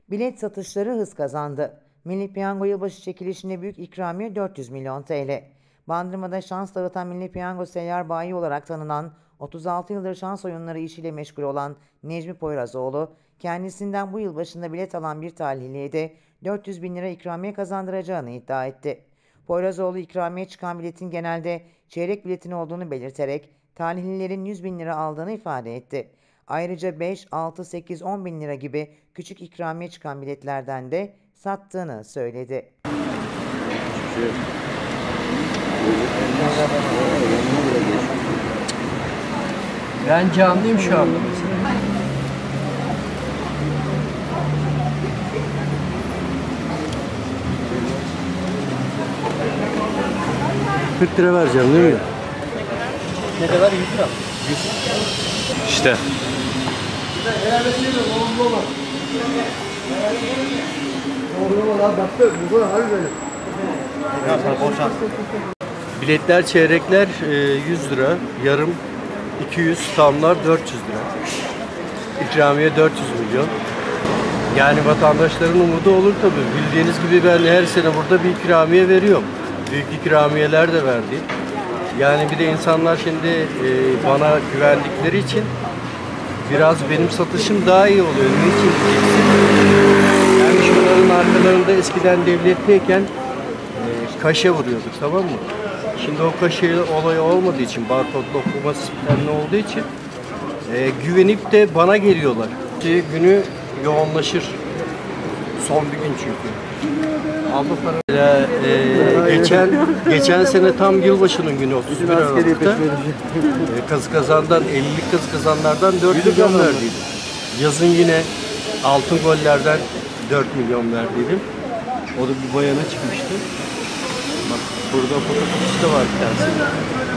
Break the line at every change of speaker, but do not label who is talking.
Bilet satışları hız kazandı. Milli Piyango yılbaşı çekilişinde büyük ikramiye 400 milyon TL. Bandırma'da şans dağıtan Milli Piyango seyyar bayi olarak tanınan 36 yıldır şans oyunları işiyle meşgul olan Necmi Poyrazoğlu, kendisinden bu yıl başında bilet alan bir talihliye de 400 bin lira ikramiye kazandıracağını iddia etti. Poyrazoğlu ikramiye çıkan biletin genelde çeyrek biletin olduğunu belirterek talihlilerin 100 bin lira aldığını ifade etti. Ayrıca 5, 6, 8, 10 bin lira gibi küçük ikramiye çıkan biletlerden de sattığını söyledi.
Ben canlıyım şu anda mesela.
$40 vereceğim değil mi?
Ne kadar? 100 lira.
İşte. Biletler çeyrekler 100 lira, yarım 200, tamlar 400 lira. İkramiye 400 milyon. Yani vatandaşların umudu olur tabii. Bildiğiniz gibi ben her sene burada bir ikramiye veriyorum. Büyük ikramiyeler de verdim. Yani bir de insanlar şimdi bana güvendikleri için biraz benim satışım daha iyi oluyor. Niçin diyeceksin? Yani şunların arkalarında eskiden devletteyken kaşe vuruyorduk, tamam mı? Şimdi o kaşe olayı olmadığı için, barkodlu okuma sistemli olduğu için güvenip de bana geliyorlar. Günü yoğunlaşır. Son bir gün çünkü. Aldım geçen sene tam yılbaşının günü 31 Aralık'ta Kazıkazan'dan 50'lik Kazıkazanlardan 4 milyon verdiydim. Yazın yine altın gollerden 4 milyon verdiydim. O da bir bayana çıkmıştı. Bak burada fotokopisi de var bir tanesi.